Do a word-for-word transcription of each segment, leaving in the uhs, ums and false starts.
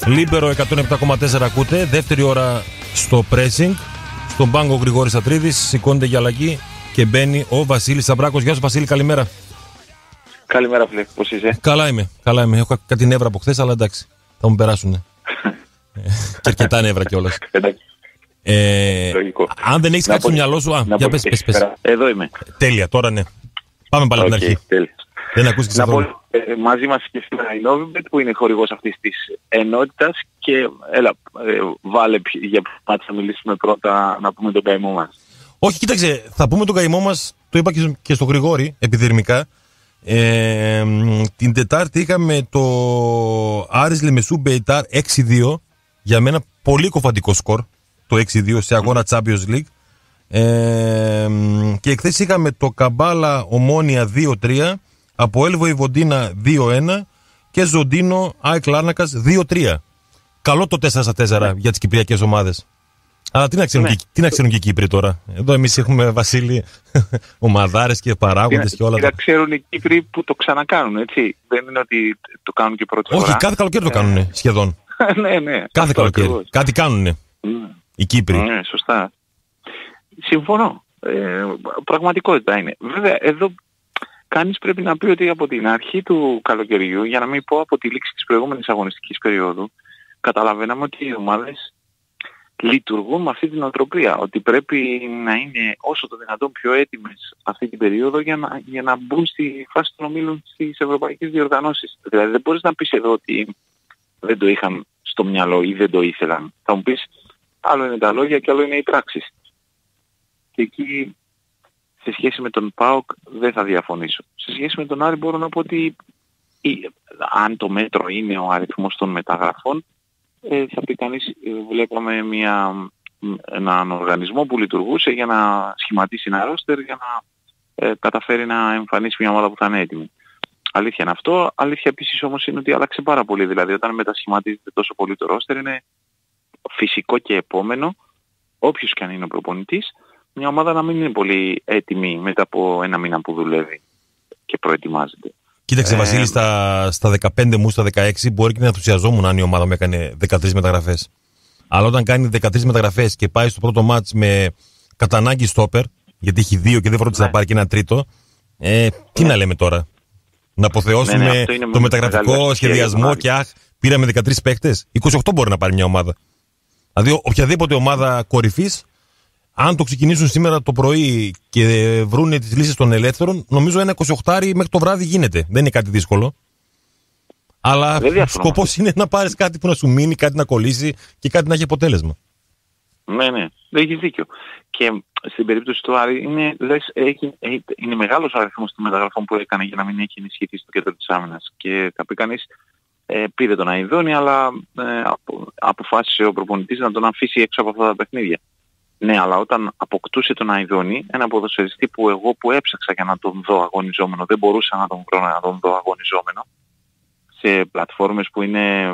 Λίμπερο εκατόν επτά κόμμα τέσσερα ακούτε. Δεύτερη ώρα στο pressing. Στον πάγκο Γρηγόρης Ατρίδης. Σηκώνεται για αλλαγή και μπαίνει ο Βασίλης Σαμπράκος. Γεια σου Βασίλη, καλημέρα. Καλημέρα φίλε, πώς είσαι? Καλά είμαι, καλά είμαι. Έχω κάτι νεύρα από χθες, αλλά εντάξει, θα μου περάσουν. Και αρκετά νεύρα κιόλας. ε, αν δεν έχεις κάτι στο μυαλό σου, α, για πες, πες, πες. Εδώ είμαι. Τέλεια, τώρα ναι. Πάμε πάλι από την αρχή. Τέλεια. Δεν ακούσεις να πω, ε, μαζί μας και σήμερα η Novibet που είναι χορηγός αυτής της ενότητας και έλα, ε, βάλε για να θα μιλήσουμε πρώτα να πούμε τον καημό μας. Όχι, κοίταξε, θα πούμε τον καημό μας, το είπα και στο Γρηγόρη, επιδερμικά. Ε, την Τετάρτη είχαμε το Άρης Λεμεσού Μπεϊτάρ έξι δύο. Για μένα πολύ κοφαντικό σκορ το έξι δύο σε αγώνα Champions League. Ε, και εχθές είχαμε το Καμπάλα Ομόνια δύο τρία, Αποέλ Βοηβοντίνα δύο ένα και Ζοντίνο ΑΕΚ Λάρνακας δύο τρία. Καλό το τέσσερα στα τέσσερα για τις κυπριακές ομάδες. Αλλά τι να ξέρουν, ναι. και, τι να ξέρουν και οι Κύπροι τώρα. Εδώ εμείς έχουμε, Βασίλη, ομαδάρες και παράγοντες και όλα τα. Τι να ξέρουν οι Κύπροι που το ξανακάνουν, έτσι. Δεν είναι ότι το κάνουν και πρώτη φορά. Όχι, κάθε καλοκαίρι το κάνουν σχεδόν. ναι, ναι. Κάθε καλοκαίρι. Ακριβώς. Κάτι κάνουνε mm. οι Κύπροι. Ναι, σωστά. Συμφωνώ. Ε, πραγματικότητα είναι. Βέβαια, εδώ κανείς πρέπει να πει ότι από την αρχή του καλοκαιριού, για να μην πω από τη λήξη της προηγούμενης αγωνιστικής περίοδου, καταλαβαίναμε ότι οι ομάδες λειτουργούν με αυτή την οτροπία, ότι πρέπει να είναι όσο το δυνατόν πιο έτοιμες αυτή την περίοδο για να, για να μπουν στη φάση των ομίλων στις ευρωπαϊκές διοργανώσεις. Δηλαδή δεν μπορείς να πεις εδώ ότι δεν το είχαν στο μυαλό ή δεν το ήθελαν. Θα μου πεις άλλο είναι τα λόγια και άλλο είναι οι πράξεις. Και εκεί σε σχέση με τον ΠΑΟΚ δεν θα διαφωνήσω. Σε σχέση με τον Άρη μπορώ να πω ότι ή, αν το μέτρο είναι ο αριθμός των μεταγραφών, ε, θα πει κανείς, ε, βλέπαμε μια, έναν οργανισμό που λειτουργούσε για να σχηματίσει ένα ρόστερ για να ε, καταφέρει να εμφανίσει μια ομάδα που θα είναι έτοιμη. Αλήθεια είναι αυτό. Αλήθεια επίσης όμως είναι ότι άλλαξε πάρα πολύ. Δηλαδή όταν μετασχηματίζεται τόσο πολύ το ρόστερ είναι φυσικό και επόμενο, όποιος και αν είναι ο προπονητής, μια ομάδα να μην είναι πολύ έτοιμη μετά από ένα μήνα που δουλεύει και προετοιμάζεται. Κοίταξε, ε, Βασίλη, στα, στα δεκαπέντε μου, στα δεκαέξι μπορεί και να ενθουσιαζόμουν αν η ομάδα μου έκανε δεκατρείς μεταγραφές. Αλλά όταν κάνει δεκατρείς μεταγραφές και πάει στο πρώτο μάτς με κατά ανάγκη στόπερ, γιατί έχει δύο και δεν φρόντισε ναι. να πάρει και ένα τρίτο, ε, τι ναι. να λέμε τώρα. Να αποθεώσουμε ναι, ναι, το μεταγραφικό σχεδιασμό και αχ, πήραμε δεκατρείς παίκτες. είκοσι οκτώ μπορεί να πάρει μια ομάδα. Δηλαδή, οποιαδήποτε ομάδα κορυφής, αν το ξεκινήσουν σήμερα το πρωί και βρούνε τις λύσεις των ελεύθερων, νομίζω ένα είκοσι οκτώ μέχρι το βράδυ γίνεται. Δεν είναι κάτι δύσκολο. Αλλά ο σκοπός είναι να πάρεις κάτι που να σου μείνει, κάτι να κολλήσει και κάτι να έχει αποτέλεσμα. Ναι, ναι, δεν έχεις δίκιο. Και στην περίπτωση του Άρη είναι, λες, έχει, έχει, είναι μεγάλος ο αριθμός των μεταγραφών που έκανε για να μην έχει ενισχυθεί στο κέντρο της άμυνας. Και θα πει κανείς, ε, πήρε τον Αϊδόνη, αλλά ε, απο, αποφάσισε ο προπονητής να τον αφήσει έξω από αυτά τα παιχνίδια. Ναι, αλλά όταν αποκτούσε τον Αϊδόνη, ένα ποδοσφαιριστή που εγώ που έψαξα για να τον δω αγωνιζόμενο, δεν μπορούσα να τον βρω να τον δω αγωνιζόμενο, σε πλατφόρμες που είναι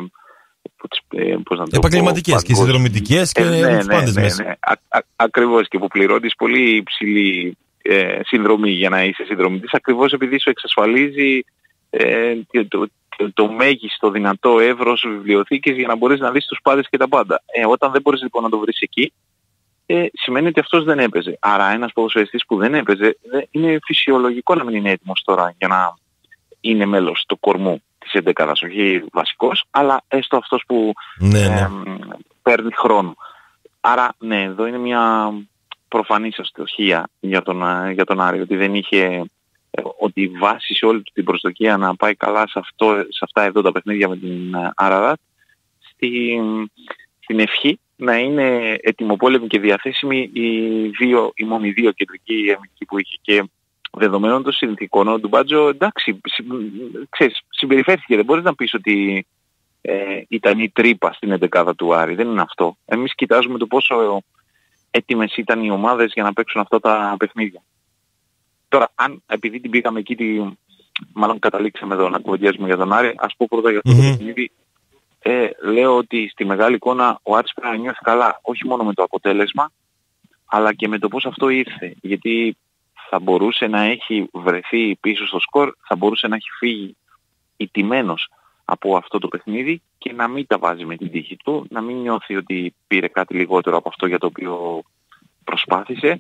επαγγελματικές και συνδρομητικές και ε, ναι, τους πάντες ναι, ναι, μέσα. ναι. Α, α, ακριβώς, και που πληρώνεις πολύ υψηλή ε, συνδρομή για να είσαι συνδρομητής, ακριβώς επειδή σου εξασφαλίζει ε, το, το, το, το μέγιστο δυνατό εύρος βιβλιοθήκης για να μπορείς να δεις τους πάντες και τα πάντα. Ε, όταν δεν μπορείς λοιπόν να το βρεις εκεί, ε, σημαίνει ότι αυτός δεν έπαιζε. Άρα ένας ποδοσφαιριστής που δεν έπαιζε, είναι φυσιολογικό να μην είναι έτοιμος τώρα για να είναι μέλος του κορμού της εντεκάδας, όχι βασικός, αλλά έστω αυτός που ναι, ναι. Ε, παίρνει χρόνο. Άρα, ναι, εδώ είναι μια προφανής αστοχία για τον, για τον Άρη, ότι δεν είχε, ότι βάσισε όλη την προσδοκία να πάει καλά σε, αυτό, σε αυτά εδώ τα παιχνίδια με την Αραδάτ, στη, στην ευχή να είναι ετοιμοπόλεμη και διαθέσιμη οι, δύο, οι μόνοι δύο κεντρικοί αμυντικοί που είχε. Και δεδομένων των συνθηκών, ο Ντουμπάτζο, εντάξει, ξέρεις, συμπεριφέρθηκε. Δεν μπορείς να πεις ότι ε, ήταν η τρύπα στην εντεκάδα του Άρη. Δεν είναι αυτό. Εμείς κοιτάζουμε το πόσο έτοιμες ήταν οι ομάδες για να παίξουν αυτά τα παιχνίδια. Τώρα, αν επειδή την πήγαμε εκεί, τη, μάλλον καταλήξαμε εδώ να κουβεντιάζουμε για τον Άρη, ας πω πρώτα για αυτό mm-hmm. το παιχνίδι. Ε, λέω ότι στη μεγάλη εικόνα ο Άρης πρέπει να νιώθει καλά, όχι μόνο με το αποτέλεσμα, αλλά και με το πώς αυτό ήρθε. Γιατί θα μπορούσε να έχει βρεθεί πίσω στο σκορ, θα μπορούσε να έχει φύγει ηττημένος από αυτό το παιχνίδι και να μην τα βάζει με την τύχη του, να μην νιώθει ότι πήρε κάτι λιγότερο από αυτό για το οποίο προσπάθησε.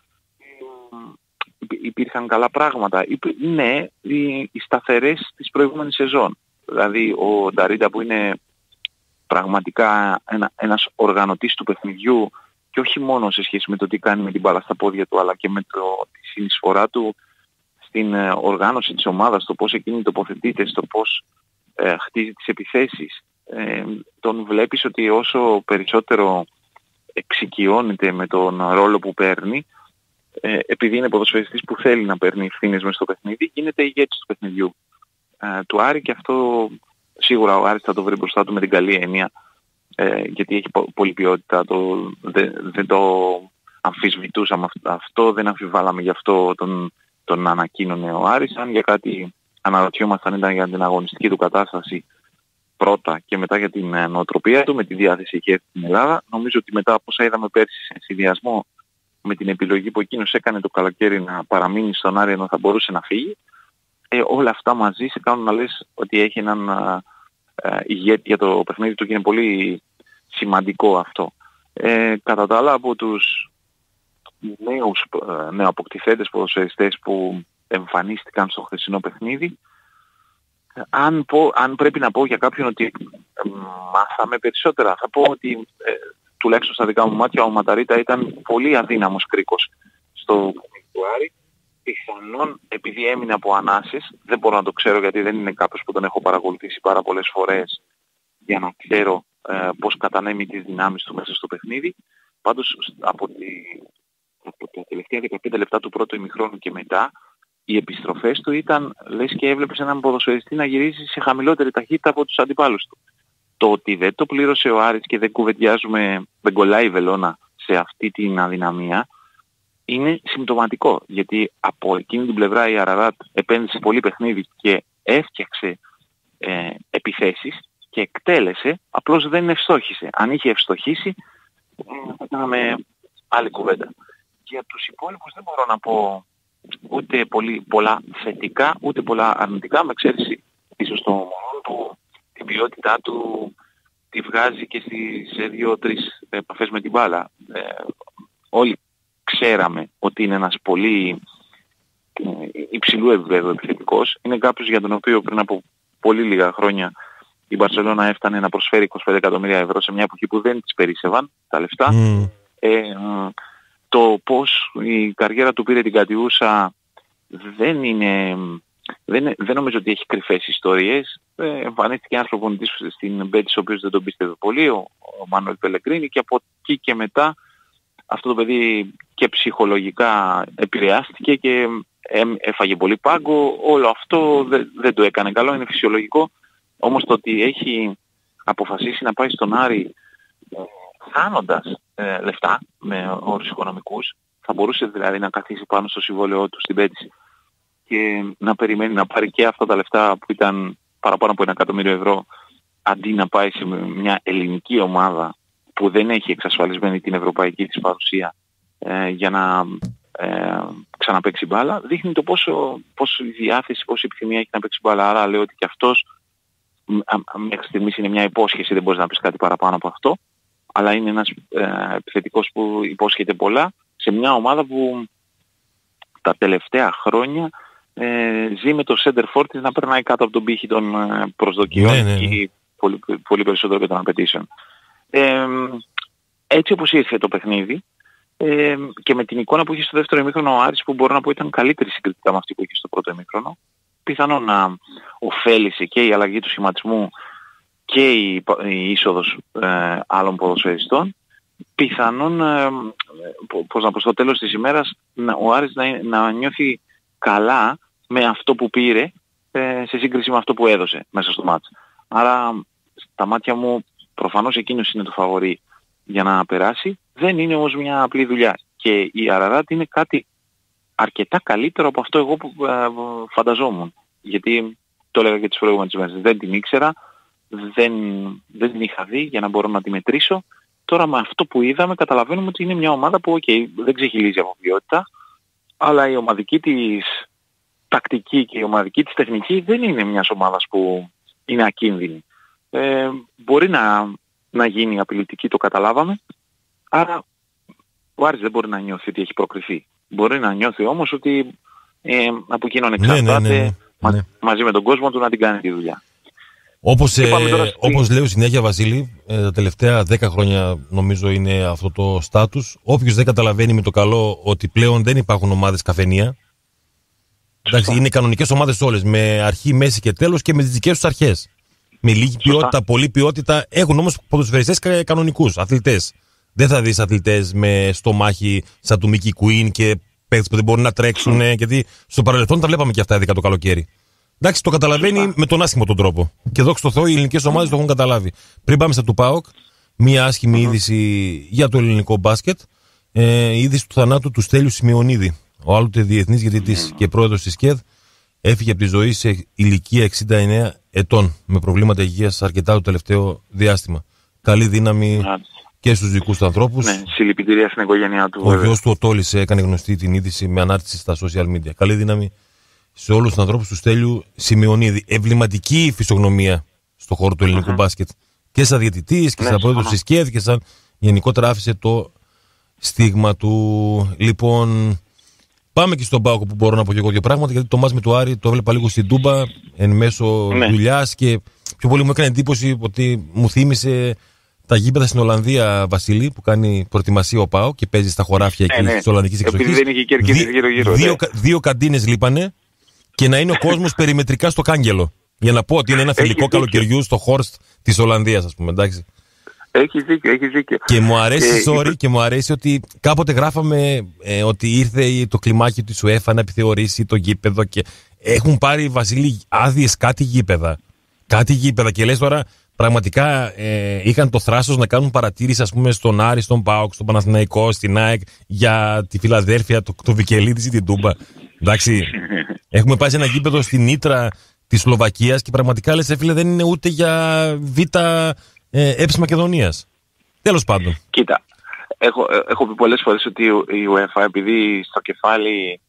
Υπήρχαν καλά πράγματα. Ναι, οι σταθερές της προηγούμενης σεζόν. Δηλαδή ο Νταρίντα που είναι πραγματικά ένα, ένας οργανωτής του παιχνιδιού και όχι μόνο σε σχέση με το τι κάνει με την μπάλα στα πόδια του, αλλά και με το, τη συνεισφορά του στην ε, οργάνωση της ομάδας, το πώς εκείνη τοποθετείται, στο πώς ε, χτίζει τις επιθέσεις. Ε, τον βλέπεις ότι όσο περισσότερο εξοικειώνεται με τον ρόλο που παίρνει, ε, επειδή είναι ποδοσφαιριστής που θέλει να παίρνει ευθύνες μες στο παιχνίδι, γίνεται ηγέτης του παιχνιδιού ε, του Άρη, και αυτό σίγουρα ο Άρης θα το βρει μπροστά του με την καλή έννοια, ε, γιατί έχει πο- πολλή ποιότητα, το, δεν, δεν το αμφισβητούσαμε αυτό, δεν αμφιβάλαμε γι' αυτό τον, τον ανακοίνωνε ο Άρης. Αν για κάτι αναρωτιόμασταν ήταν για την αγωνιστική του κατάσταση πρώτα και μετά για την νοοτροπία του, με τη διάθεση εκεί στην Ελλάδα. Νομίζω ότι μετά από όσα είδαμε πέρσι σε συνδυασμό με την επιλογή που εκείνος έκανε το καλοκαίρι να παραμείνει στον Άρη ενώ θα μπορούσε να φύγει, ε, όλα αυτά μαζί σε κάνουν να λες ότι έχει έναν ε, ηγέτη για το παιχνίδι του και είναι πολύ σημαντικό αυτό. Ε, κατά τα άλλα, από τους νέους ε, νεοαποκτηθέντες ποδοσφαιριστές που εμφανίστηκαν στο χθεσινό παιχνίδι, αν, πω, αν πρέπει να πω για κάποιον ότι ε, μάθαμε περισσότερα, θα πω ότι ε, τουλάχιστον στα δικά μου μάτια ο Ματαρίτα ήταν πολύ αδύναμος κρίκος στο παιχνίδι του Άρη. Πιθανόν επειδή έμεινε από ανάσες, δεν μπορώ να το ξέρω γιατί δεν είναι κάποιος που τον έχω παρακολουθήσει πάρα πολλές φορές για να ξέρω ε, πώς κατανέμει τις δυνάμεις του μέσα στο παιχνίδι. Πάντως από, τη, από τα τελευταία δεκαπέντε λεπτά του πρώτου ημιχρόνου και μετά, οι επιστροφές του ήταν λες και έβλεπες έναν ποδοσφαιριστή να γυρίζει σε χαμηλότερη ταχύτητα από τους αντιπάλους του. Το ότι δεν το πλήρωσε ο Άρης και δεν κουβεντιάζουμε, δεν κολλάει η βελόνα σε αυτή την αδυναμία, είναι συμπτωματικό. Γιατί από εκείνη την πλευρά η Αραράτ επένδυσε πολύ παιχνίδι και έφτιαξε ε, επιθέσεις και εκτέλεσε, απλώς δεν ευστόχησε. Αν είχε ευστοχήσει, θα κάναμε άλλη κουβέντα. Και από τους υπόλοιπους δεν μπορώ να πω ούτε πολύ, πολλά θετικά, ούτε πολλά αρνητικά, με εξαίρεση ίσως το μόνο που την ποιότητά του τη βγάζει και στις δύο-τρεις επαφές με την μπάλα. Ε, όλοι ξέραμε ότι είναι ένας πολύ ε, υψηλού επίπεδου επιθετικός. Είναι κάποιος για τον οποίο πριν από πολύ λίγα χρόνια η Μπαρσελόνα έφτανε να προσφέρει είκοσι πέντε εκατομμύρια ευρώ σε μια εποχή που δεν τις περίσσευαν τα λεφτά. Mm. Ε, το πώς η καριέρα του πήρε την κατιούσα δεν είναι... Δεν, δεν νομίζω ότι έχει κρυφές ιστορίες. Ε, εμφανίστηκε ένας προπονητής στην Μπέτις ο οποίος δεν τον πίστευε πολύ, ο, ο Μάνουελ Πελεγκρίνη, και από εκεί και μετά αυτό το παιδί και ψυχολογικά επηρεάστηκε και ε, έφαγε πολύ πάγκο. Όλο αυτό δεν, δεν το έκανε καλό, είναι φυσιολογικό. Όμως το ότι έχει αποφασίσει να πάει στον Άρη ε, χάνοντας ε, λεφτά με όρους οικονομικούς, θα μπορούσε δηλαδή να καθίσει πάνω στο συμβόλαιό του στην Μπέτις και να περιμένει να πάρει και αυτά τα λεφτά που ήταν παραπάνω από ένα εκατομμύριο ευρώ, αντί να πάει σε μια ελληνική ομάδα που δεν έχει εξασφαλισμένη την ευρωπαϊκή της παρουσία ε, για να ε, ξαναπαίξει μπάλα, δείχνει το πόσο, πόσο η διάθεση, πόσο η επιθυμία έχει να παίξει μπάλα. Άρα λέω ότι και αυτός μέχρι στιγμής είναι μια υπόσχεση, δεν μπορείς να πεις κάτι παραπάνω από αυτό, αλλά είναι ένας ε, επιθετικός που υπόσχεται πολλά σε μια ομάδα που τα τελευταία χρόνια ε, ζει με το center for της να περνάει κάτω από τον πύχη των ε, προσδοκιών ναι, ναι, ναι. και πολύ, πολύ περισσότερο και των απαιτήσεων. Ε, έτσι όπως ήρθε το παιχνίδι ε, και με την εικόνα που είχε στο δεύτερο ημίχρονο ο Άρης, που μπορώ να πω ήταν καλύτερη συγκριτικά με αυτή που είχε στο πρώτο ημίχρονο, πιθανόν να ωφέλησε και η αλλαγή του σχηματισμού και η, η είσοδος ε, άλλων ποδοσφαιριστών. Πιθανόν, ε, πώς να πω, στο τέλος της ημέρας ο Άρης να, να νιώθει καλά με αυτό που πήρε ε, σε σύγκριση με αυτό που έδωσε μέσα στο μάτς. Άρα στα μάτια μου προφανώς εκείνος είναι το φαβορί για να περάσει. Δεν είναι όμως μια απλή δουλειά. Και η Αραράτ είναι κάτι αρκετά καλύτερο από αυτό εγώ που ε, φανταζόμουν. Γιατί το έλεγα και τις προηγούμενες μέρες. Δεν την ήξερα, δεν, δεν την είχα δει για να μπορώ να τη μετρήσω. Τώρα με αυτό που είδαμε καταλαβαίνουμε ότι είναι μια ομάδα που okay, δεν ξεχυλίζει από ποιότητα, αλλά η ομαδική της τακτική και η ομαδική της τεχνική δεν είναι μιας ομάδας που είναι ακίνδυνη. Ε, μπορεί να, να γίνει απειλητική, το καταλάβαμε, άρα ο Άρης δεν μπορεί να νιώθει ότι έχει προκριθεί. Μπορεί να νιώθει όμως ότι ε, από εκείνον εξαρτάται, ναι, ναι, ναι, ναι. Μα, ναι. μαζί με τον κόσμο του να την κάνει τη δουλειά. Όπως, ε, στη... όπως λέω συνέχεια, Βασίλη, ε, τα τελευταία δέκα χρόνια νομίζω είναι αυτό το στάτους. Όποιος δεν καταλαβαίνει με το καλό ότι πλέον δεν υπάρχουν ομάδες καφενεία. Εντάξει, είναι κανονικές ομάδες όλες, με αρχή, μέση και τέλος και με τις δικές τους αρχές. Με λίγη Σωστά. ποιότητα, πολλή ποιότητα. Έχουν όμως ποδοσφαιριστές κανονικούς, αθλητές. Δεν θα δεις αθλητές με στομάχι σαν του Μίκη Κουίν και παίκτες που δεν μπορούν να τρέξουν. Mm. Γιατί στο παρελθόν τα βλέπαμε και αυτά, ειδικά το καλοκαίρι. Εντάξει, το καταλαβαίνει Σωστά. με τον άσχημο τον τρόπο. Και δόξα τω Θεώ, οι ελληνικές ομάδες mm. το έχουν καταλάβει. Πριν πάμε στα του ΠΑΟΚ, μία άσχημη mm. είδηση για το ελληνικό μπάσκετ. Ε, η είδηση του θανάτου του Στέλιου Σημειονίδη. Ο άλλοτε διεθνής διαιτητής mm. και πρόεδρος της ΚΕΔ έφυγε από τη ζωή σε ηλικία εξήντα εννέα ετών με προβλήματα υγείας αρκετά το τελευταίο διάστημα. Καλή δύναμη mm. και στους δικούς του ανθρώπους. Ναι, συλληπιτήρια στην οικογένειά του. Ο γιος του ο Τόλης έκανε γνωστή την είδηση με ανάρτηση στα social media. Καλή δύναμη σε όλους τους ανθρώπους του Στέλιου Σημειονίδη. Εμβληματική φυσιογνωμία στον χώρο του ελληνικού mm-hmm. μπάσκετ. Και σαν διαιτητής και ναι, σαν πρόεδρος της ΚΕΔ και σαν γενικότερα άφησε το στίγμα του. Λοιπόν, πάμε και στον ΠΑΟΚ που μπορώ να πω και εγώ δύο πράγματα, γιατί το μάτς με του Άρη το έβλεπα λίγο στην Τούμπα εν μέσω ναι. δουλειάς και πιο πολύ μου έκανε εντύπωση ότι μου θύμισε τα γήπεδα στην Ολλανδία, Βασίλη, που κάνει προετοιμασία ο ΠΑΟΚ και παίζει στα χωράφια εκεί ναι, ναι. της Ολλανδικής εξοχής. Επειδή δεν είχε κερκίδες γύρω-γύρω. Δύο, ναι. δύο καντίνες λείπανε και να είναι ο κόσμος περιμετρικά στο κάγκελο. Για να πω ότι είναι ένα φιλικό καλοκαιριού στο Χόρστ της Ολλανδίας, ας πούμε, εντάξει. Έχεις δίκιο, έχεις δίκιο. Και μου αρέσει, sorry, είπε... και μου αρέσει ότι κάποτε γράφαμε ε, ότι ήρθε το κλιμάκι της UEFA να επιθεωρήσει το γήπεδο και έχουν πάρει, Βασίλη, άδειες κάτι γήπεδα. Κάτι γήπεδα και λες τώρα πραγματικά ε, είχαν το θράσος να κάνουν παρατήρηση, ας πούμε, στον Άρη, στον ΠΑΟΚ, στον Παναθηναϊκό, στην ΑΕΚ για τη Φιλαδέλφια, το, το Βικελίδης ή την Τούμπα. Εντάξει, έχουμε πάει σε ένα γήπεδο στην Ήτρα της Σλοβακίας και πραγματικά λες, φίλε, δεν είναι ούτε για β' ε, ΕΠΣ Μακεδονίας. Τέλος πάντων. Κοίτα, έχω, έχω πει πολλές φορές ότι η UEFA, επειδή στο κεφάλι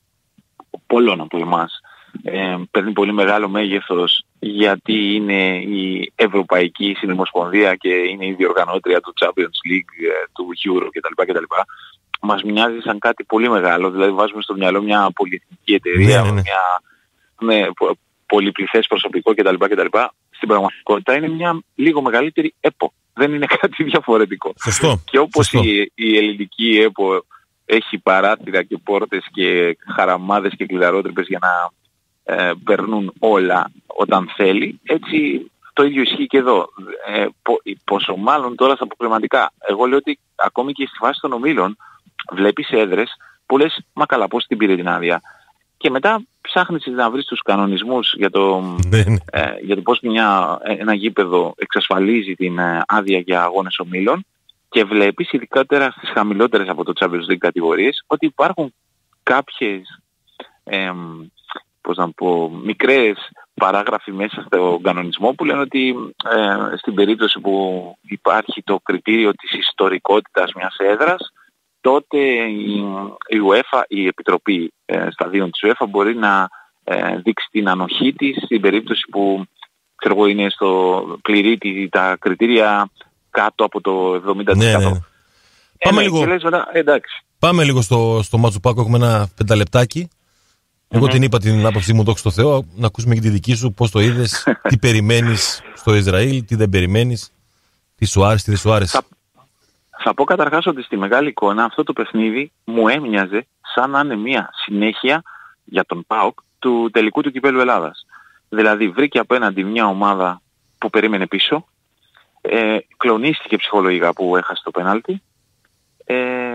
πολλών από εμάς ε, παίρνει πολύ μεγάλο μέγεθος, γιατί είναι η Ευρωπαϊκή Συνομοσπονδία και είναι η διοργανώτρια του Champions League, του Euro κτλ. κτλ. Μας μοιάζει σαν κάτι πολύ μεγάλο, δηλαδή βάζουμε στο μυαλό μια πολυεθνική εταιρεία, ναι, ναι, ναι. μια με πολυπληθές προσωπικό κτλ. κτλ. Στην πραγματικότητα είναι μια λίγο μεγαλύτερη ΕΠΟ. Δεν είναι κάτι διαφορετικό. Σωστό. Και όπως Σωστό. Η, η ελληνική ΕΠΟ έχει παράθυρα και πόρτες και χαραμάδες και κλειδαρότρυπες για να ε, περνούν όλα όταν θέλει, έτσι το ίδιο ισχύει και εδώ. Ε, πο, πόσο μάλλον τώρα στα αποκριματικά. Εγώ λέω ότι ακόμη και στη φάση των ομίλων βλέπεις έδρες που λες, μα καλά, πώς την πήρε την άδεια. Και μετά ψάχνεις να βρεις τους κανονισμούς για το, ε, για το πώς μια, ένα γήπεδο εξασφαλίζει την ε, άδεια για αγώνες ομίλων και βλέπεις, ειδικότερα στις χαμηλότερες από το Champions League κατηγορίες, ότι υπάρχουν κάποιες ε, πώς να πω, μικρές παράγραφοι μέσα στον κανονισμό που λένε ότι ε, στην περίπτωση που υπάρχει το κριτήριο της ιστορικότητας μιας έδρας, τότε η, η UEFA, η Επιτροπή ε, Σταδίων της UEFA μπορεί να ε, δείξει την ανοχή της στην περίπτωση που ξέρω εγώ, είναι στο πληρεί τα κριτήρια κάτω από το εβδομήντα τοις εκατό. Ναι, ναι. Ε, Πάμε, ναι, λίγο, λες, μετά, εντάξει. πάμε λίγο στο, στο Ματσουπάκο, έχουμε ένα πενταλεπτάκι. Εγώ mm-hmm. την είπα την άποψή μου, δόξα τω Θεώ, να ακούσουμε και τη δική σου, πώς το είδες, τι περιμένεις στο Ισραήλ, τι δεν περιμένεις, τι σου άρεσε, τι δεν σου άρεσε. Θα, θα πω καταρχάς ότι στη μεγάλη εικόνα αυτό το παιχνίδι μου έμοιαζε σαν να είναι μια συνέχεια για τον ΠΑΟΚ του τελικού του Κυπέλλου Ελλάδας. Δηλαδή βρήκε απέναντι μια ομάδα που περίμενε πίσω, ε, κλονίστηκε ψυχολογικά που έχασε το πέναλτι ε,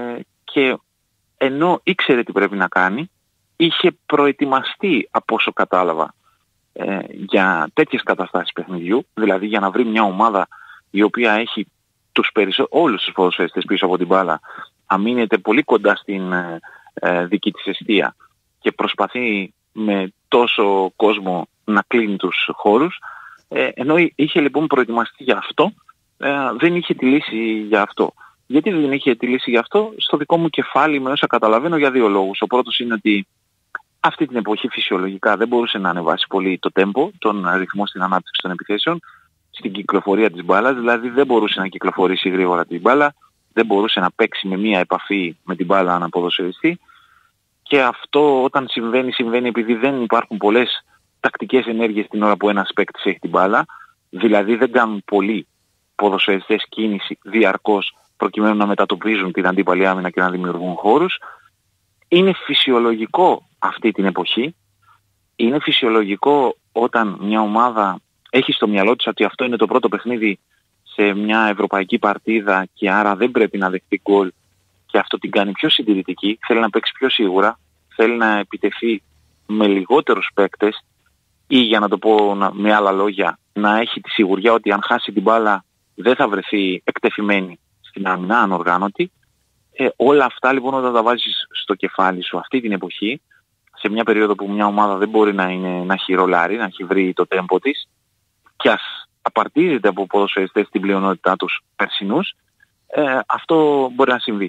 και ενώ ήξερε τι πρέπει να κάνει, είχε προετοιμαστεί από όσο κατάλαβα ε, για τέτοιες καταστάσεις παιχνιδιού, δηλαδή για να βρει μια ομάδα η οποία έχει τους περισσο... όλους τους ποδοσφαιριστές πίσω από την μπάλα, αμήνεται πολύ κοντά στην ε, ε, δική της εστία και προσπαθεί με τόσο κόσμο να κλείνει τους χώρους, ε, ενώ είχε λοιπόν προετοιμαστεί για αυτό, ε, δεν είχε τη λύση για αυτό. Γιατί δεν είχε τη λύση για αυτό? Στο δικό μου κεφάλι, με όσα καταλαβαίνω, για δύο λόγους. Ο πρώτος είναι ότι αυτή την εποχή φυσιολογικά δεν μπορούσε να ανεβάσει πολύ το tempo, τον ρυθμό στην ανάπτυξη των επιθέσεων, στην κυκλοφορία της μπάλας, δηλαδή δεν μπορούσε να κυκλοφορήσει γρήγορα την μπάλα, δεν μπορούσε να παίξει με μία επαφή με την μπάλα να ποδοσφαιριστεί, και αυτό όταν συμβαίνει, συμβαίνει επειδή δεν υπάρχουν πολλές τακτικές ενέργειες την ώρα που ένας παίκτης έχει την μπάλα, δηλαδή δεν κάνουν πολλοί ποδοσφαιριστές κίνηση διαρκώς προκειμένου να μετατοπίζουν την αντίπαλη άμυνα και να δημιουργούν χώρους. Είναι φυσιολογικό αυτή την εποχή, είναι φυσιολογικό όταν μια ομάδα έχει στο μυαλό της ότι αυτό είναι το πρώτο παιχνίδι σε μια ευρωπαϊκή παρτίδα και άρα δεν πρέπει να δεχτεί γκολ, και αυτό την κάνει πιο συντηρητική, θέλει να παίξει πιο σίγουρα, θέλει να επιτεθεί με λιγότερους παίκτες, ή για να το πω με άλλα λόγια, να έχει τη σιγουριά ότι αν χάσει την μπάλα δεν θα βρεθεί εκτεθειμένη στην άμυνα, ανοργάνωτη. Ε, όλα αυτά λοιπόν όταν τα βάζεις στο κεφάλι σου αυτή την εποχή, σε μια περίοδο που μια ομάδα δεν μπορεί να, είναι, να έχει ρολάρει, να έχει βρει το τέμπο της, και ας απαρτίζεται από ποδοσφαιριστές στην πλειονότητά τους περσινούς, ε, αυτό μπορεί να συμβεί.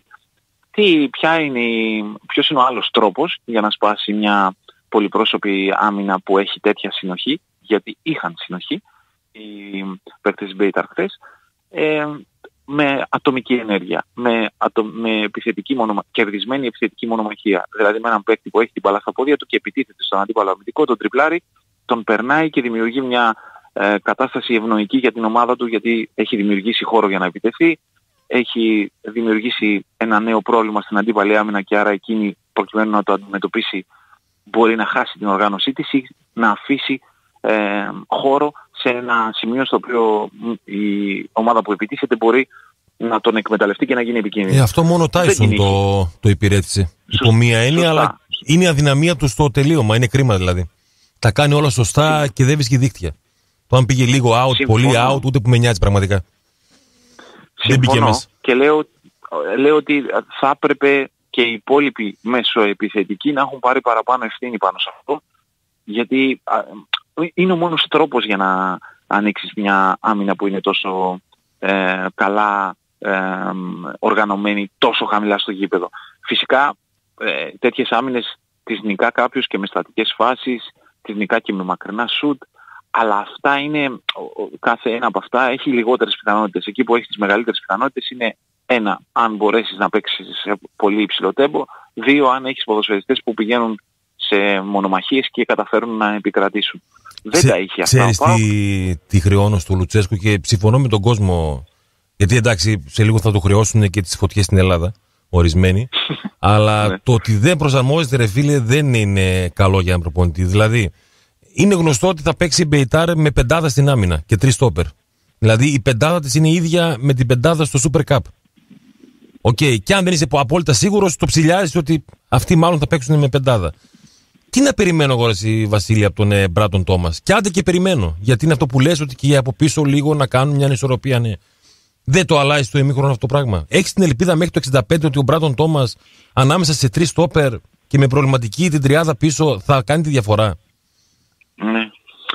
Τι, ποια είναι, ποιος είναι ο άλλος τρόπος για να σπάσει μια πολυπρόσωπη άμυνα που έχει τέτοια συνοχή, γιατί είχαν συνοχή οι παίκτες της Μπέιταρ χθες, ε, με ατομική ενέργεια, με, ατο, με επιθετική μονομα... κερδισμένη επιθετική μονομαχία. Δηλαδή με έναν παίκτη που έχει την μπάλα στα πόδια του και επιτίθεται στον αντίπαλο αμυντικό, τον τριπλάρει, τον περνάει και δημιουργεί μια ε, κατάσταση ευνοϊκή για την ομάδα του, γιατί έχει δημιουργήσει χώρο για να επιτεθεί, έχει δημιουργήσει ένα νέο πρόβλημα στην αντίπαλη άμυνα και άρα εκείνη προκειμένου να το αντιμετωπίσει μπορεί να χάσει την οργάνωσή της ή να αφήσει ε, χώρο σε ένα σημείο στο οποίο η ομάδα που επιτίθεται μπορεί να τον εκμεταλλευτεί και να γίνει επικίνδυνη. Ε, αυτό μόνο ο Τάισον το, το υπηρέτησε. Υπό μία έννοια, αλλά είναι η αδυναμία του στο τελείωμα. Είναι κρίμα δηλαδή. Τα κάνει όλα σωστά και δεν βρίσκει δίκτυα. Το αν πήγε λίγο out, Συμφωνώ. πολύ out, ούτε που με νοιάζει πραγματικά. Συμφωνώ. Δεν και λέω, λέω ότι θα έπρεπε και οι υπόλοιποι μεσοεπιθετικοί να έχουν πάρει παραπάνω ευθύνη πάνω σε αυτό, γιατί είναι ο μόνος τρόπος για να ανοίξεις μια άμυνα που είναι τόσο ε, καλά ε, οργανωμένη, τόσο χαμηλά στο γήπεδο. Φυσικά ε, τέτοιες άμυνες τις νικά κάποιος και με στατικές φάσεις, τις νικά και με μακρινά σουτ, αλλά αυτά είναι, κάθε ένα από αυτά έχει λιγότερες πιθανότητες. Εκεί που έχει τις μεγαλύτερες πιθανότητες είναι ένα, αν μπορέσεις να παίξεις σε πολύ υψηλό τέμπο, δύο, αν έχεις ποδοσφαιριστές που πηγαίνουν σε μονομαχίες και καταφέρουν να επικρατήσουν. Δεν Ξέ, τα είχε αυτά. Ξέρεις τι, τι χρεώνω στο Λουτσέσκου και συμφωνώ με τον κόσμο, γιατί εντάξει σε λίγο θα του χρεώσουν και τις φωτιές στην Ελλάδα, ορισμένοι, αλλά ναι. Το ότι δεν προσαρμόζεται ρε φίλε δεν είναι καλό για έναν προπονητή. Δηλαδή είναι γνωστό ότι θα παίξει η Μπεϊτάρ με πεντάδα στην άμυνα και τρεις στόπερ. Δηλαδή η πεντάδα της είναι η ίδια με την πεντάδα στο Super Cup. Οκ, okay. Και αν δεν είσαι απόλυτα σίγουρος, το ψηλιάζεις ότι αυτοί μάλλον θα παίξουν με πεντάδα. Τι να περιμένω εγώ, εσύ Βασίλη, από τον ε, Μπράντον Τόμας. Και άντε και περιμένω. Γιατί είναι αυτό που λες ότι και από πίσω λίγο να κάνουν μια ανισορροπία, ναι. Δεν το αλλάζει στο ημίχρονο αυτό το πράγμα. Έχεις την ελπίδα μέχρι το εξήντα πέντε ότι ο Μπράντον Τόμας ανάμεσα σε τρεις στόπερ και με προβληματική την τριάδα πίσω θα κάνει τη διαφορά. Ναι.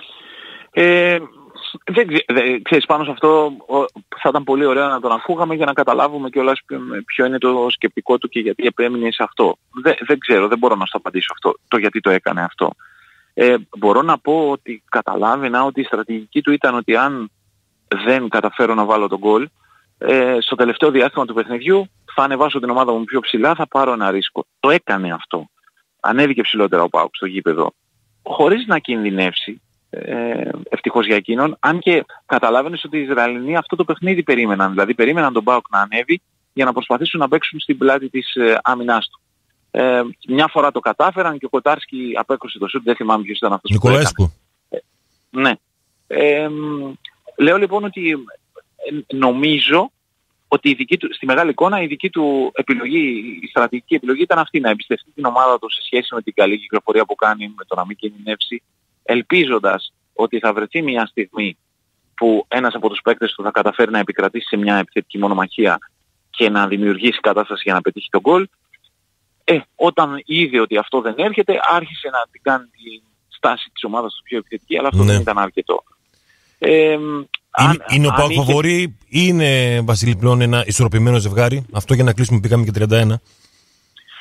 Ε, δεν, δεν, ξέρεις, πάνω σε αυτό θα ήταν πολύ ωραίο να τον ακούγαμε για να καταλάβουμε κιόλας ποιο είναι το σκεπτικό του και γιατί επέμεινε σε αυτό. Δεν, δεν ξέρω, δεν μπορώ να σου απαντήσω αυτό, το γιατί το έκανε αυτό. Ε, μπορώ να πω ότι καταλάβαινα ότι η στρατηγική του ήταν ότι αν δεν καταφέρω να βάλω τον γκολ, ε, στο τελευταίο διάστημα του παιχνιδιού θα ανεβάσω την ομάδα μου πιο ψηλά, θα πάρω ένα ρίσκο. Το έκανε αυτό. Ανέβηκε ψηλότερα ο ΠΑΟΚ στο γήπεδο, χωρίς να κινδυνεύσει, ε, ευτυχώς για εκείνον, αν και καταλάβαινες ότι οι Ισραηλινοί αυτό το παιχνίδι περίμεναν. Δηλαδή περίμεναν τον ΠΑΟΚ να ανέβει για να προσπαθήσουν να παίξουν στην πλάτη της ε, άμυνάς του. Ε, μια φορά το κατάφεραν και ο Κοτάρσκι απέκρουσε το σουτ, δεν θυμάμαι ποιος ήταν αυτός. Νικολέσκου. Ε, ναι. Ε, λέω λοιπόν ότι ε, νομίζω ότι η δική του, στη μεγάλη εικόνα η δική του επιλογή, η στρατηγική επιλογή ήταν αυτή, να εμπιστευτεί την ομάδα του σε σχέση με την καλή κυκλοφορία που κάνει, με το να μην κινδυνεύσει, ελπίζοντας ότι θα βρεθεί μια στιγμή που ένας από τους παίκτες του θα καταφέρει να επικρατήσει σε μια επιθετική μονομαχία και να δημιουργήσει κατάσταση για να πετύχει τον γκολ. Ε, όταν είδε ότι αυτό δεν έρχεται, άρχισε να την κάνει τη στάση της ομάδας του πιο επιθετική, αλλά αυτό ναι. δεν ήταν αρκετό. Ε, Είναι, αν, είναι ο ΠΑΟΚ φαβορί είχε... ή είναι, Βασίλη, πλέον ένα ισορροπημένο ζευγάρι? Αυτό για να κλείσουμε, πήγαμε και τριάντα ένα.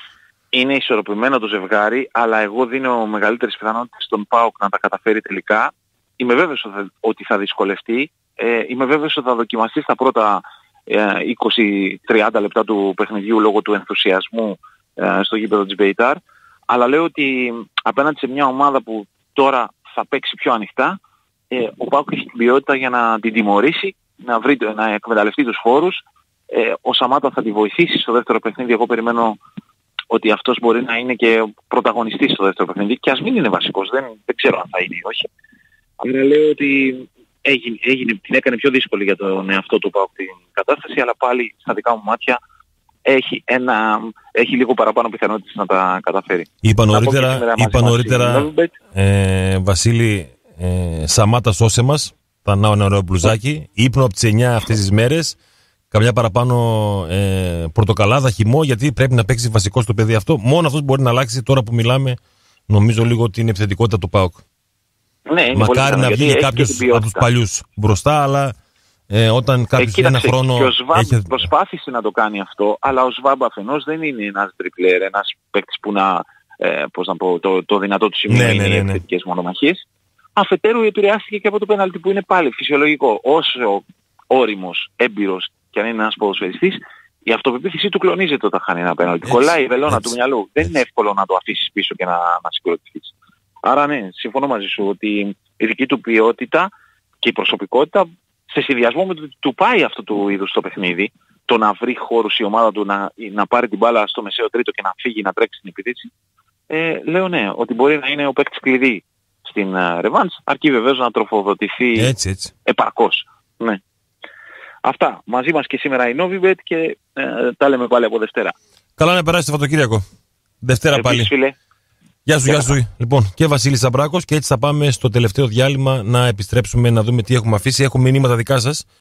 είναι ισορροπημένο το ζευγάρι, αλλά εγώ δίνω μεγαλύτερες πιθανότητες στον ΠΑΟΚ να τα καταφέρει τελικά. Είμαι βέβαιος ότι θα δυσκολευτεί. Ε, είμαι βέβαιος ότι θα δοκιμαστεί στα πρώτα ε, είκοσι με τριάντα λεπτά του παιχνιδιού λόγω του ενθουσιασμού ε, στο γήπεδο της Μπεϊτάρ. Αλλά λέω ότι απέναντι σε μια ομάδα που τώρα θα παίξει πιο ανοιχτά, ε, ο ΠΑΟΚ έχει την ποιότητα για να την τιμωρήσει, να, βρει, να εκμεταλλευτεί τους χώρους. Ε, ο Σαμάτα θα τη βοηθήσει στο δεύτερο παιχνίδι. Εγώ περιμένω ότι αυτός μπορεί να είναι και πρωταγωνιστής στο δεύτερο παιχνίδι, και ας μην είναι βασικός, δεν, δεν ξέρω αν θα είναι ή όχι. Άρα λέω ότι έγινε, έγινε, την έκανε πιο δύσκολη για τον εαυτό του ΠΑΟΚ την κατάσταση, αλλά πάλι στα δικά μου μάτια έχει, ένα, έχει λίγο παραπάνω πιθανότητες να τα καταφέρει. Είπα νωρίτερα, είπα νωρίτερα ε, Βασίλη, ε, Σαμάτα σώσε μας, θα να ένα ωραίο μπλουζάκι, ύπνο από τις εννιά αυτές τις μέρες, καμιά παραπάνω ε, πορτοκαλάδα, χυμό, γιατί πρέπει να παίξει βασικό στο παιδί αυτό. Μόνο αυτός μπορεί να αλλάξει τώρα που μιλάμε, νομίζω λίγο την επιθετικότητα του ΠΑΟΚ. Ναι, μακάρι να βγει κάποιος από τους παλιούς μπροστά, αλλά ε, όταν κάποιος ε, ένα χρόνο... Και ο Σβάμπ έχει... προσπάθησε να το κάνει αυτό, αλλά ο Σβάμπ αφενός δεν είναι ένας τριπλέρ, ένας παίκτης που να, ε, πώς να πω, το, το δυνατό του σημείο ναι, είναι ναι, ναι, οι ναι. επιθετικές μονομαχίες. Αφετέρου επηρεάστηκε και από το πέναλτι που είναι πάλι φυσιολογικό. Όσο όριμος, έμπειρος και αν είναι ένας ποδοσφαιριστής, η αυτοπεποίθησή του κλονίζεται όταν χάνει ένα πέναλτι. Κολλάει η βελόνα του μυαλού. Έτσι. Δεν είναι εύκολο να το αφήσεις πίσω και να, να συγκροτηθείς. Άρα ναι, συμφωνώ μαζί σου ότι η δική του ποιότητα και η προσωπικότητα σε συνδυασμό με το ότι του πάει αυτό του είδους το παιχνίδι, το να βρει χώρους η ομάδα του να, να πάρει την μπάλα στο μεσαίο τρίτο και να φύγει να τρέξει την επίθεση, ε, λέω ναι, ότι μπορεί να είναι ο παίκτης κλειδί στην ρεβάνς, uh, αρκεί βεβαίως να τροφοδοτηθεί έτσι, έτσι. επαρκώς. Ναι. Αυτά. Μαζί μας και σήμερα η Novibet και ε, τα λέμε πάλι από Δευτέρα. Καλά να περάσει το Σαββατοκύριακο. Δευτέρα Επίσης, πάλι. φίλε. Γεια σου, γεια σου. Λοιπόν, και Βασίλης Σαμπράκος, και έτσι θα πάμε στο τελευταίο διάλειμμα να επιστρέψουμε να δούμε τι έχουμε αφήσει. Έχω μηνύματα δικά σας.